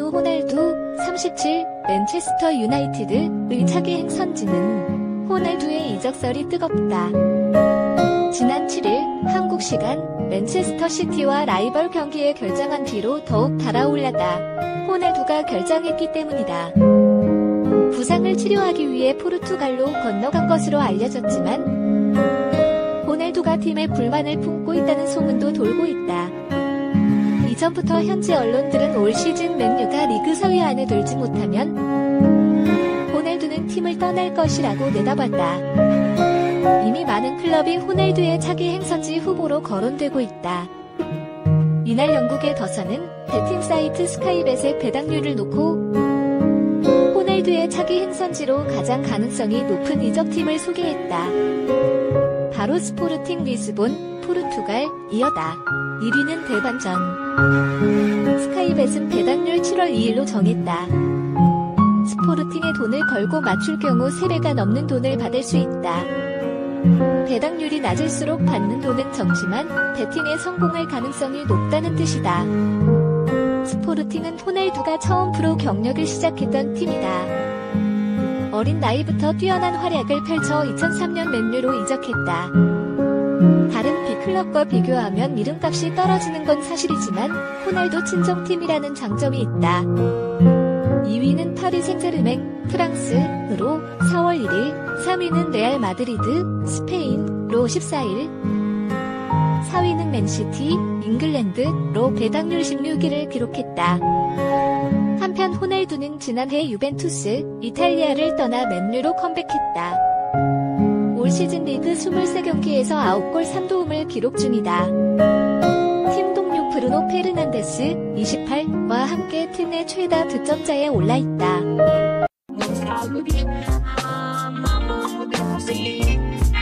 크리스티아누 호날두 37 맨체스터 유나이티드의 차기 행선지는 호날두의 이적설이 뜨겁다. 지난 7일 한국 시간 맨체스터 시티와 라이벌 경기에 결정한 뒤로 더욱 달아올랐다. 호날두가 결정했기 때문이다. 부상을 치료하기 위해 포르투갈로 건너간 것으로 알려졌지만 호날두가 팀에 불만을 품고 있다는 소문도 돌고 있다. 이전부터 현지 언론들은 올 시즌 맨유가 리그 서위 안에 들지 못하면 호날두는 팀을 떠날 것이라고 내다봤다. 이미 많은 클럽이 호날두의 차기 행선지 후보로 거론되고 있다. 이날 영국의 더선은 베팅 사이트 스카이벳의 배당률을 놓고 호날두의 차기 행선지로 가장 가능성이 높은 이적팀을 소개했다. 바로 스포르팅 리스본, 포르투갈, 이어다. 1위는 대반전. 스카이벳은 배당률 7월 2일로 정했다. 스포르팅에 돈을 걸고 맞출 경우 3배가 넘는 돈을 받을 수 있다. 배당률이 낮을수록 받는 돈은 적지만 배팅에 성공할 가능성이 높다는 뜻이다. 스포르팅은 호날두가 처음 프로 경력을 시작했던 팀이다. 어린 나이부터 뛰어난 활약을 펼쳐 2003년 맨유로 이적했다. 다른 B클럽과 비교하면 이름값이 떨어지는 건 사실이지만 호날두 친정팀이라는 장점이 있다. 2위는 파리 생제르맹, 프랑스로 4월 1일, 3위는 레알 마드리드, 스페인로 14일, 4위는 맨시티, 잉글랜드로 배당률 16위를 기록했다. 한편 호날두는 지난해 유벤투스, 이탈리아를 떠나 맨유로 컴백했다. 올 시즌 리그 23경기에서 9골 3도움을 기록 중이다. 팀 동료 브루노 페르난데스 28와 함께 팀 내 최다 득점자에 올라있다.